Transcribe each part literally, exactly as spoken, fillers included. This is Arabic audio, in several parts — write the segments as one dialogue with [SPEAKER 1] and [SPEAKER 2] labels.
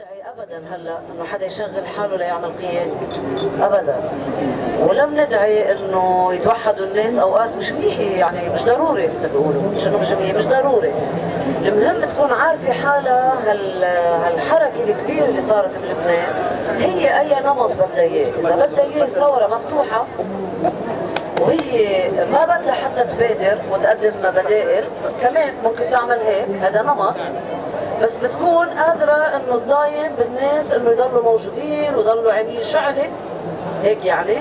[SPEAKER 1] ندعي ابدا هلا انه حدا يشغل حاله ليعمل قياده ابدا، ولم ندعي انه يتوحدوا الناس. اوقات مش منيح يعني، مش ضروري مثل بيقولوا، مش انه مش منيح، مش ضروري. المهم تكون عارفه حالها هال هالحركه الكبيره اللي صارت بلبنان هي اي نمط بدها اياه. اذا بدها اياه ثوره مفتوحه وهي ما بدها حتى تبادر وتقدم بدائل، كمان ممكن تعمل هيك، هذا نمط. بس بتكون قادرة انه تضاين بالناس انه يضلوا موجودين ويضلوا عاملين شعلة هيك يعني،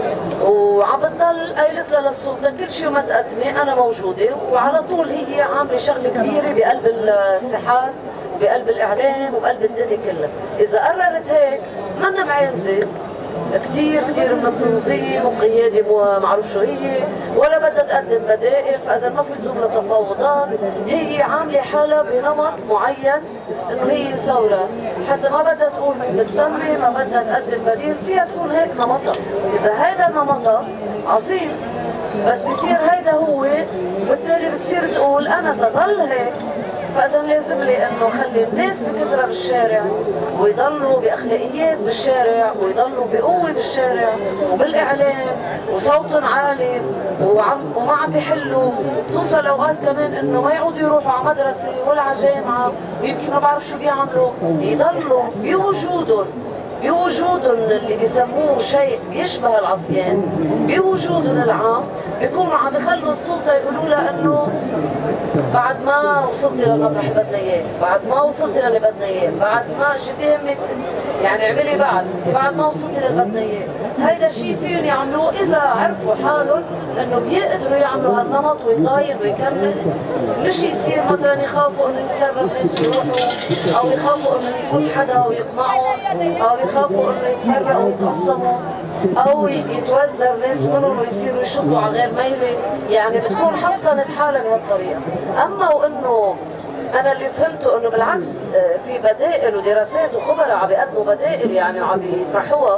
[SPEAKER 1] وعم بتضل قايلت لها للسلطة كل شيء وما تقدمي انا موجودة، وعلى طول هي عاملة شغلة كبيرة بقلب الساحات وبقلب الاعلام وبقلب الدنيا كلها. اذا قررت هيك منا معاوزة كثير كثير من التنظيم وقياده معروف شو هي، ولا بدها تقدم بدائل، فاذا ما في لزوم للتفاوضات. هي عامله حالها بنمط معين انه هي ثوره، حتى ما بدها تقول مين بتسمي، ما بدها تقدم بديل، فيها تكون هيك نمطها. اذا هيدا نمطها عظيم، بس بصير هيدا هو، وبالتالي بتصير تقول انا تضل هيك، فاذا لازم لي انه خلي الناس بكثره بالشارع ويضلوا باخلاقيات بالشارع ويضلوا بقوه بالشارع وبالاعلام وصوتهم عالي وعم وما عم بيحلوا. توصل اوقات كمان انه ما يعودوا يروحوا على مدرسه ولا على جامعه ويمكن ما بعرف شو بيعملوا، يضلوا بوجودهم بوجودهم اللي بيسموه شيء بيشبه العصيان، بوجودهم العام بيكونوا عم يخلوا السلطه يقولوا لها انه بعد ما وصلتي للمطرح اللي بدنا اياه، بعد ما وصلتي للي بدنا اياه، بعد ما شدي همك يعني اعملي بعد، انت بعد ما وصلتي للي بدنا اياه. هيدا شيء فيهم يعملوه اذا عرفوا حالهم انه بيقدروا يعملوا هالنمط ويضاين ويكمل، مش يصير مثلا يخافوا انه يتسرب ناس ويروحوا، او يخافوا انه يفوت حدا ويقمعهم، او يخافوا انه يتفرقوا ويتقسموا، او يتوزر ناس منهم ويصيروا يشطوا على غير ميله. يعني بتكون حصنت حالها بهالطريقه. اما وانه انا اللي فهمته انه بالعكس في بدائل ودراسات وخبراء عم بيقدموا بدائل يعني وعم يطرحوها،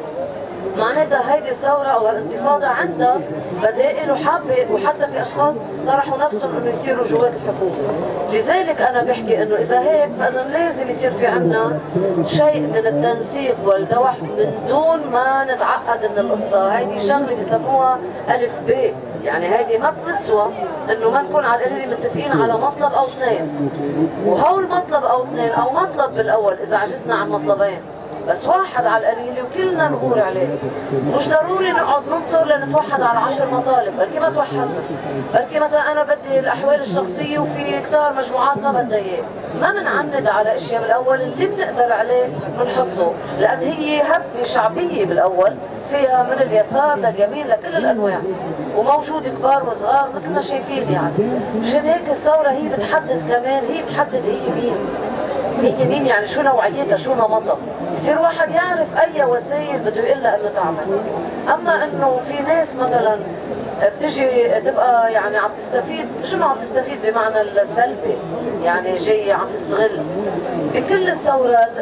[SPEAKER 1] معناتها هيدي الثوره او الانتفاضه عندها بدائل وحابه، وحتى في اشخاص طرحوا نفسهم انه يصيروا جوات الحكومه. لذلك انا بحكي انه اذا هيك فاذا لازم يصير في عندنا شيء من التنسيق والتوحد من دون ما نتعقد من القصه. هيدي شغله بيسموها الف ب، يعني هيدي ما بتسوى انه ما نكون على القليل متفقين على مطلب او اثنين، وهول مطلب او اثنين او مطلب بالاول اذا عجزنا عن مطلبين، بس واحد على القليل وكلنا نغور عليه. مش ضروري نقعد ننطر لنتوحد على عشر مطالب، بلكي ما توحدنا، بلكي مثلا انا بدي الاحوال الشخصيه وفي كتار مجموعات ما بدها اياه، ما بنعند على اشياء بالاول اللي بنقدر عليه بنحطه، لان هي هبه شعبيه بالاول فيها من اليسار لليمين لكل الانواع، وموجود كبار وصغار مثل ما شايفين يعني. مشان هيك الثوره هي بتحدد كمان، هي بتحدد هي مين، هي مين يعني شو نوعيتها، شو نمطها، يصير واحد يعرف اي وسائل بده يقول لها انه تعمل. اما انه في ناس مثلا بتجي تبقى يعني عم تستفيد، مش انه عم تستفيد بمعنى السلبي، يعني جايه عم تستغل. بكل الثورات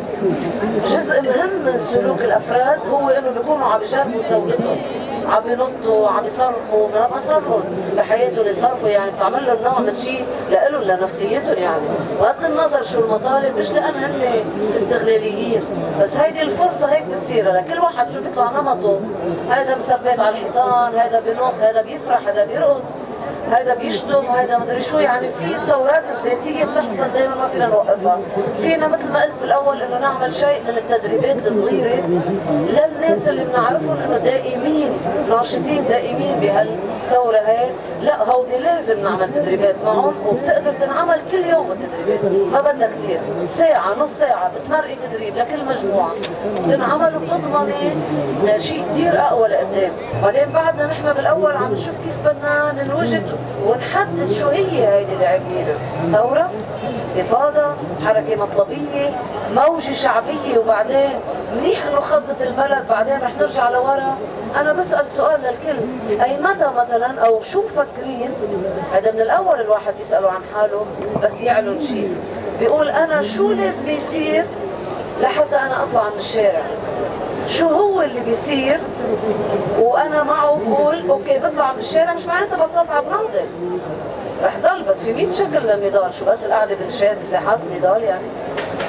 [SPEAKER 1] جزء مهم من سلوك الافراد هو انه بيكونوا عم يجربوا ثورتهم، عم ينطوا، عم يصرخوا، ما صار لهم بحياتهم يصرخوا، يعني بتعمل لهم نوع من شيء لهم لنفسيتهم يعني. بغض النظر شو المطالب، مش لان هن استغلاليين، بس هيدي الفرصه هيك بتصير لكل واحد شو بيطلع نمطه. هيدا مثبت على الحيطان، هيدا بينط، هيدا بيفرح، هيدا بيرقص، هيدا بيشتم، هيدا مدري شو. يعني في الثورات الذاتيه بتحصل دائما ما فينا نوقفها. فينا مثل ما قلت بالاول انه نعمل شيء من التدريبات الصغيره للناس اللي بنعرفهم انه دائمين ناشطين دائمين بهالثوره هي، لا هودي لازم نعمل تدريبات معهم، وبتقدر تنعمل كل يوم التدريبات، ما بدها كثير، ساعه نص ساعه بتمرقي تدريب لكل مجموعه بتنعمل وبتضمني شيء كثير اقوى لقدام. بعدين بعدنا نحن بالاول عم نشوف كيف بدنا ننوجد ونحدد شو هي هيدي اللي عاملينها، ثوره، انتفاضه، حركه مطلبيه، موجه شعبيه، وبعدين منيح انه خضت البلد، بعدين رح نرجع لورا. انا بسال سؤال للكل، اي متى مثلا او شو مفكرين، هذا من الاول الواحد بيساله عن حاله بس يعلن شيء، بيقول انا شو لازم يصير لحتى انا اطلع من الشارع، شو هو اللي بيصير وانا معه بقول اوكي بطلع من الشارع، مش معناتها بطلت عم ننضل، رح ضل بس في مية شكل للنضال، شو بس القعده بالشارع بالساحات نضال يعني.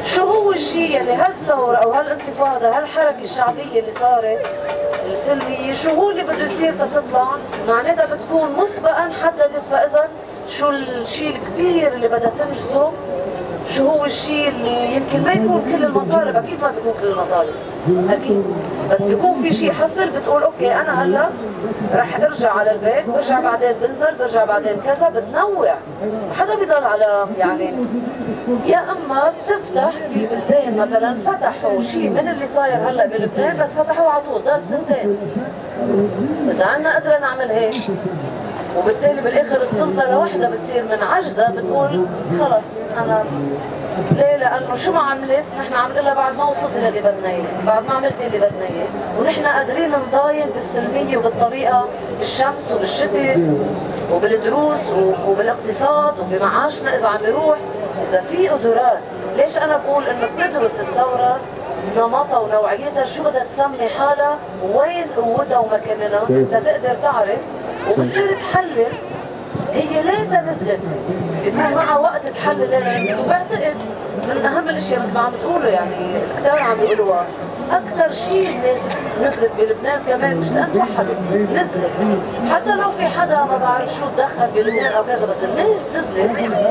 [SPEAKER 1] شو هو الشيء اللي هالثورة أو هالانتفاضة هالحركة الشعبية اللي صارت السلمية شو هو اللي بده يصير تطلع؟ معناتها بتكون مسبقا حددت. فإذا شو الشيء الكبير اللي بدها تنجزه؟ شو هو الشيء اللي يمكن ما يكون كل المطالب، اكيد ما بيكون كل المطالب اكيد، بس بيكون في شيء حصل بتقول اوكي انا هلا رح ارجع على البيت، برجع بعدين بنزل، برجع بعدين كذا، بتنوع. حدا بيضل على يعني، يا اما بتفتح في بلدان مثلا فتحوا شيء من اللي صاير هلا بلبنان بس فتحوه على طول ضل سنتين. اذا عنا قدرنا نعمل هيك وبالتالي بالاخر السلطه لوحدها بتصير من عجزها بتقول خلص انا ليه؟ لانه شو ما عملت نحن عم نقول لها بعد ما وصلت للي بدنا اياه، بعد ما عملت اللي بدنا اياه، ونحن قادرين نضاين بالسلميه وبالطريقه بالشمس وبالشتاء وبالدروس وبالاقتصاد وبمعاشنا اذا عم بيروح، اذا في قدرات. ليش انا بقول انه بتدرس الثوره نمطها ونوعيتها، شو بدها تسمي حالها، وين قوتها ومكانها، انت تقدر تعرف وبتصير تحلل هي ليه نزلت، يكون معها وقت تحلل ليه نزلت. وبعتقد من اهم الاشياء مثل ما عم بتقولوا يعني الكتاب عم بيقولوها، اكثر شيء الناس نزلت بلبنان كمان مش لان وحدت، نزلت حتى لو في حدا ما بعرف شو تدخل بلبنان او كذا، بس الناس نزلت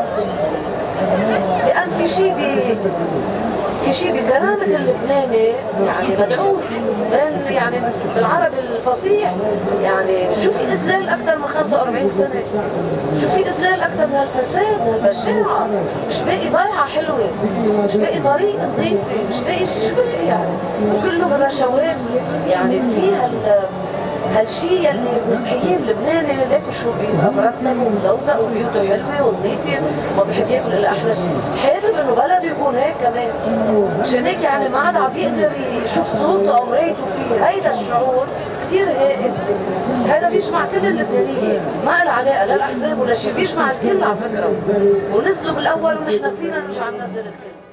[SPEAKER 1] لان في شيء بي في شيء بكرامة اللبناني يعني مدعوس بين يعني بالعربي الفصيح، يعني شو في إذلال أكثر من خمسة وأربعين سنة، شو في إذلال أكثر من هالفساد هالبشاعة، مش باقي ضيعة حلوة، مش باقي طريق نظيفة، مش باقي شو باقي يعني، وكله بالرشوات. يعني في هال هالشيء يلي مستحيل لبناني ليك شو بيبقى مرتب ومزوزق وبيوته حلوه ونظيفه وما بحب ياكل الا احلى شيء، حابب انه بلده يكون هيك كمان، مشان هيك يعني ما عاد عم بيقدر يشوف صوته او مرايته فيه. هيدا الشعور كثير هائل، هذا بيجمع كل اللبنانيين، ما له علاقه لا الاحزاب ولا شيء، بيجمع الكل على فكره، ونزلوا بالاول ونحن فينا نرجع ننزل الكل.